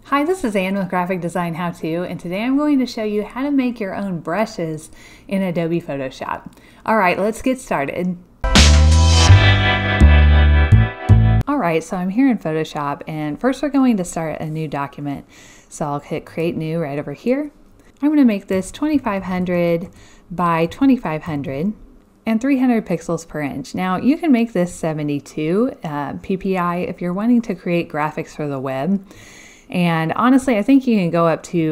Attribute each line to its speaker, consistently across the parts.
Speaker 1: Hi, this is Ann with Graphic Design How To, and today I'm going to show you how to make your own brushes in Adobe Photoshop. Alright, let's get started. Alright, so I'm here in Photoshop, and first we're going to start a new document. So I'll hit Create New right over here. I'm going to make this 2500 by 2500 and 300 pixels per inch. Now you can make this 72 ppi if you're wanting to create graphics for the web. And honestly, I think you can go up to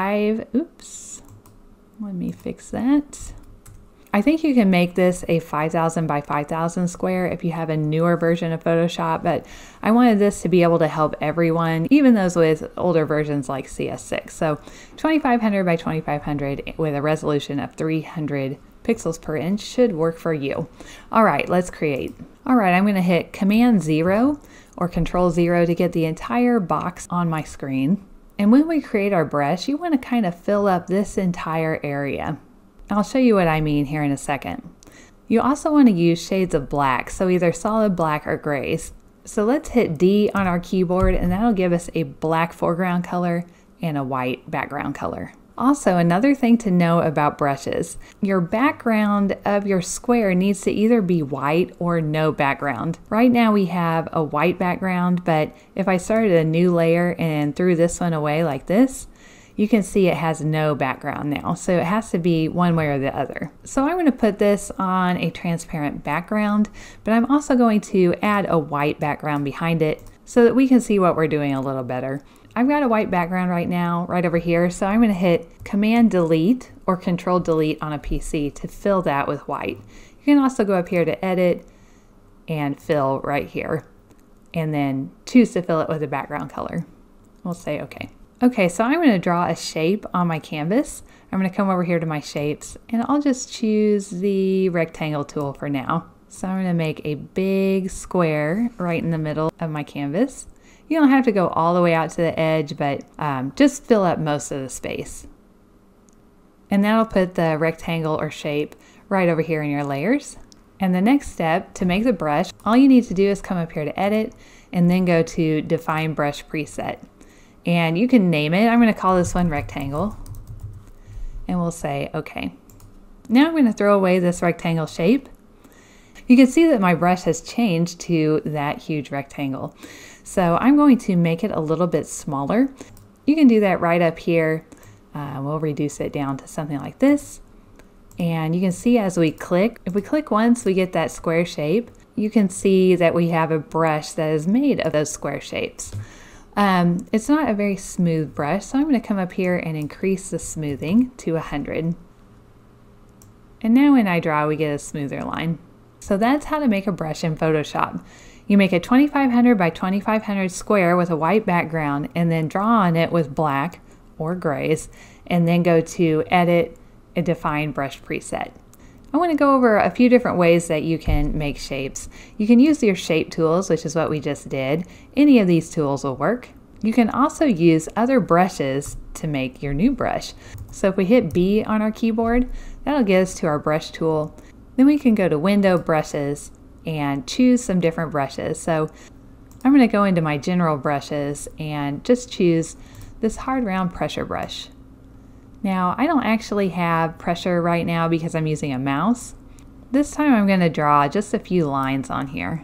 Speaker 1: let me fix that. I think you can make this a 5000 by 5000 square if you have a newer version of Photoshop, but I wanted this to be able to help everyone, even those with older versions like CS6. So 2500 by 2500 with a resolution of 300 pixels per inch should work for you. All right, let's create. All right, I'm going to hit Command 0 or Control 0 to get the entire box on my screen. And when we create our brush, you want to kind of fill up this entire area. I'll show you what I mean here in a second. You also want to use shades of black, so either solid black or grays. So let's hit D on our keyboard and that'll give us a black foreground color and a white background color. Also, another thing to know about brushes, your background of your square needs to either be white or no background. Right now we have a white background, but if I started a new layer and threw this one away like this, you can see it has no background now. So it has to be one way or the other. So I'm going to put this on a transparent background, but I'm also going to add a white background behind it so that we can see what we're doing a little better. I've got a white background right now, right over here, so I'm going to hit Command Delete or Control Delete on a PC to fill that with white. You can also go up here to Edit and Fill right here, and then choose to fill it with a background color. We'll say OK. Okay, so I'm going to draw a shape on my canvas. I'm going to come over here to my shapes, and I'll just choose the rectangle tool for now. So I'm going to make a big square right in the middle of my canvas. You don't have to go all the way out to the edge, but just fill up most of the space. And that'll put the rectangle or shape right over here in your layers. And the next step, to make the brush, all you need to do is come up here to Edit and then go to Define Brush Preset. And you can name it. I'm going to call this one Rectangle. And we'll say OK. Now I'm going to throw away this rectangle shape. You can see that my brush has changed to that huge rectangle. So I'm going to make it a little bit smaller. You can do that right up here. We'll reduce it down to something like this. And you can see as we click, if we click once, we get that square shape. You can see that we have a brush that is made of those square shapes. It's not a very smooth brush, so I'm going to come up here and increase the smoothing to 100. And now when I draw, we get a smoother line. So that's how to make a brush in Photoshop. You make a 2500 by 2500 square with a white background and then draw on it with black or grays and then go to Edit and Define Brush Preset. I want to go over a few different ways that you can make shapes. You can use your shape tools, which is what we just did. Any of these tools will work. You can also use other brushes to make your new brush. So if we hit B on our keyboard, that'll get us to our brush tool. Then we can go to Window, Brushes, and choose some different brushes. So I'm going to go into my general brushes and just choose this hard round pressure brush. Now I don't actually have pressure right now because I'm using a mouse. This time I'm going to draw just a few lines on here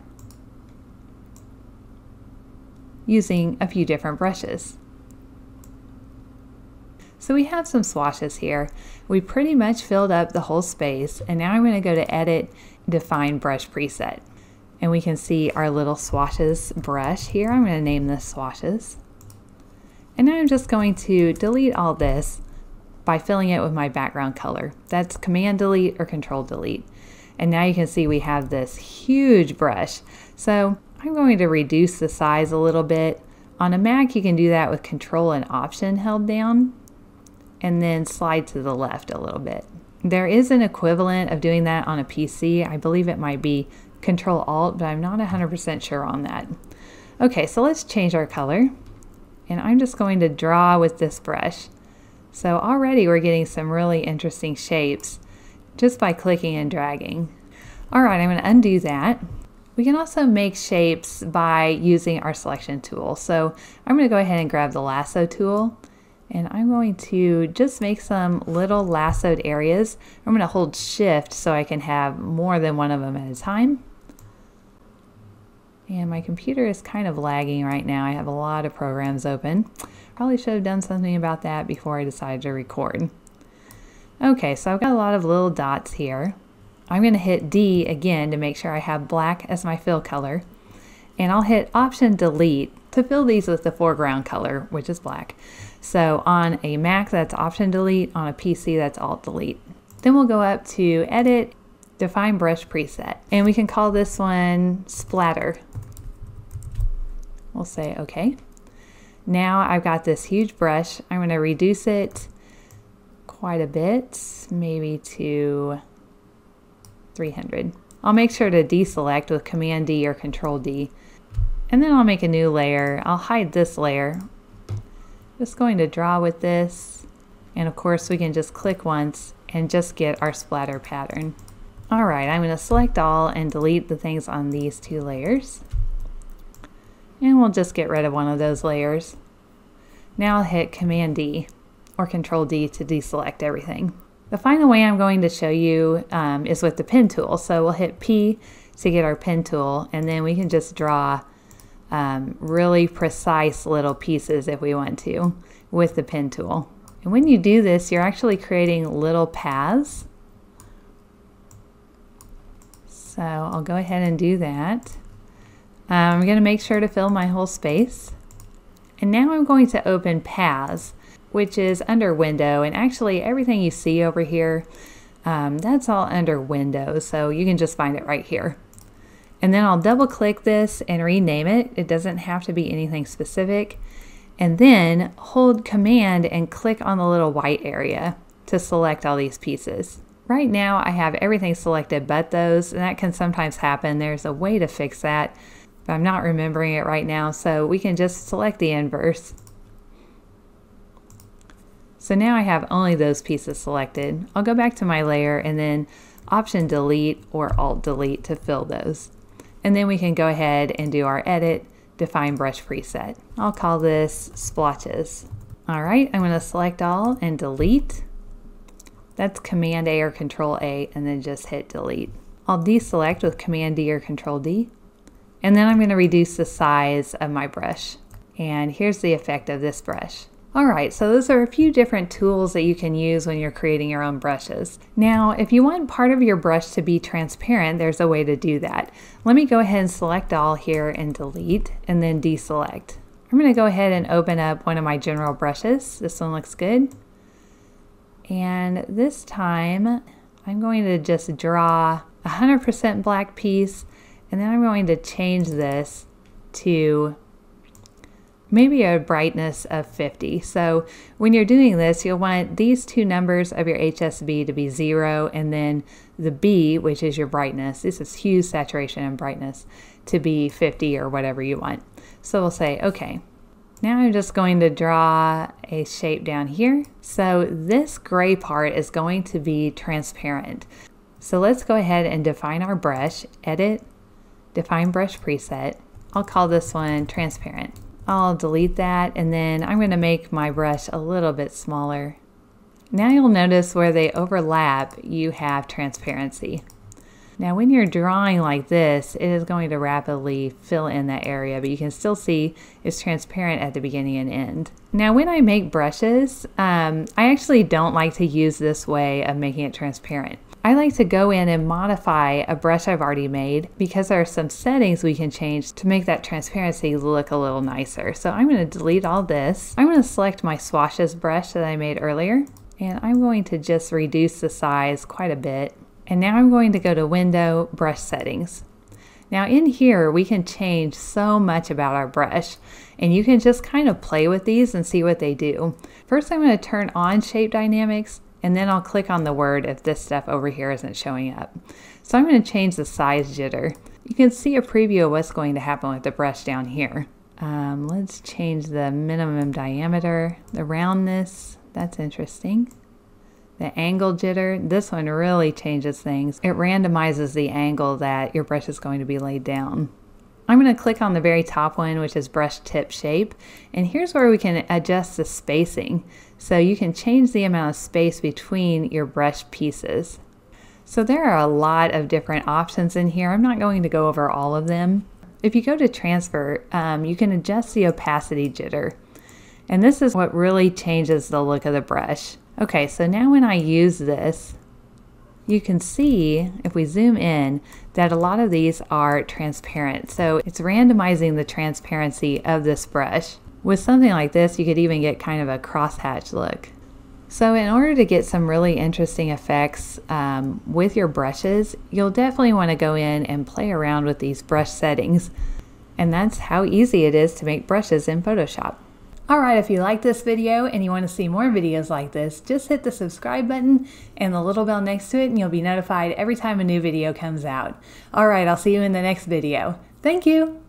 Speaker 1: using a few different brushes. So we have some swatches here. We pretty much filled up the whole space, and now I'm going to go to Edit, Define Brush Preset. And we can see our little swatches brush here. I'm going to name this swatches. And now I'm just going to delete all this by filling it with my background color. That's Command Delete or Control Delete. And now you can see we have this huge brush. So I'm going to reduce the size a little bit. On a Mac, you can do that with Control and Option held down, and then slide to the left a little bit. There is an equivalent of doing that on a PC. I believe it might be Control Alt, but I'm not 100% sure on that. Okay, so let's change our color. And I'm just going to draw with this brush. So already we're getting some really interesting shapes just by clicking and dragging. All right, I'm going to undo that. We can also make shapes by using our selection tool. So I'm going to go ahead and grab the lasso tool, and I'm going to just make some little lassoed areas. I'm going to hold shift so I can have more than one of them at a time. And my computer is kind of lagging right now. I have a lot of programs open. Probably should have done something about that before I decided to record. Okay, so I've got a lot of little dots here. I'm going to hit D again to make sure I have black as my fill color. And I'll hit Option Delete to fill these with the foreground color, which is black. So on a Mac, that's Option Delete. On a PC, that's Alt Delete. Then we'll go up to Edit, Define Brush Preset. And we can call this one Splatter. We'll say OK. Now I've got this huge brush. I'm going to reduce it quite a bit, maybe to 300. I'll make sure to deselect with Command D or Control D. And then I'll make a new layer. I'll hide this layer. Just going to draw with this. And of course we can just click once and just get our splatter pattern. Alright, I'm going to select all and delete the things on these two layers. And we'll just get rid of one of those layers. Now I'll hit Command D or Control D to deselect everything. The final way I'm going to show you is with the pen tool. So we'll hit P to get our pen tool, and then we can just draw really precise little pieces if we want to with the pen tool. And when you do this, you're actually creating little paths. So I'll go ahead and do that. I'm going to make sure to fill my whole space. And now I'm going to open Paths, which is under Window, and actually everything you see over here, that's all under Window, so you can just find it right here. And then I'll double click this and rename it. It doesn't have to be anything specific. And then hold Command and click on the little white area to select all these pieces. Right now I have everything selected but those, and that can sometimes happen. There's a way to fix that, but I'm not remembering it right now, so we can just select the inverse. So now I have only those pieces selected. I'll go back to my layer and then Option Delete or Alt Delete to fill those. And then we can go ahead and do our Edit, Define Brush Preset. I'll call this Splotches. Alright, I'm going to select all and delete. That's Command A or Control A, and then just hit Delete. I'll deselect with Command D or Control D. And then I'm going to reduce the size of my brush. And here's the effect of this brush. Alright, so those are a few different tools that you can use when you're creating your own brushes. Now, if you want part of your brush to be transparent, there's a way to do that. Let me go ahead and select all here and delete, and then deselect. I'm going to go ahead and open up one of my general brushes. This one looks good. And this time, I'm going to just draw a 100% black piece, and then I'm going to change this to maybe a brightness of 50. So when you're doing this, you'll want these two numbers of your HSB to be 0, and then the B, which is your brightness, this is hue, saturation, and brightness, to be 50 or whatever you want. So we'll say, okay. Now I'm just going to draw a shape down here. So this gray part is going to be transparent. So let's go ahead and define our brush, Edit, Define Brush Preset. I'll call this one Transparent. I'll delete that, and then I'm going to make my brush a little bit smaller. Now you'll notice where they overlap, you have transparency. Now when you're drawing like this, it is going to rapidly fill in that area, but you can still see it's transparent at the beginning and end. Now when I make brushes, I actually don't like to use this way of making it transparent. I like to go in and modify a brush I've already made because there are some settings we can change to make that transparency look a little nicer. So I'm going to delete all this. I'm going to select my swashes brush that I made earlier, and I'm going to just reduce the size quite a bit. And now I'm going to go to Window, Brush Settings. Now in here we can change so much about our brush, and you can just kind of play with these and see what they do. First I'm going to turn on Shape Dynamics, and then I'll click on the word if this stuff over here isn't showing up. So I'm going to change the size jitter. You can see a preview of what's going to happen with the brush down here. Let's change the minimum diameter, the roundness, that's interesting. The angle jitter, this one really changes things. It randomizes the angle that your brush is going to be laid down. I'm going to click on the very top one, which is brush tip shape, and here's where we can adjust the spacing. So you can change the amount of space between your brush pieces. So there are a lot of different options in here. I'm not going to go over all of them. If you go to transfer, you can adjust the opacity jitter. And this is what really changes the look of the brush. Okay, so now when I use this, you can see, if we zoom in, that a lot of these are transparent. So it's randomizing the transparency of this brush. With something like this, you could even get kind of a crosshatch look. So in order to get some really interesting effects with your brushes, you'll definitely want to go in and play around with these brush settings. And that's how easy it is to make brushes in Photoshop. Alright, if you like this video and you want to see more videos like this, just hit the subscribe button and the little bell next to it and you'll be notified every time a new video comes out. Alright, I'll see you in the next video. Thank you!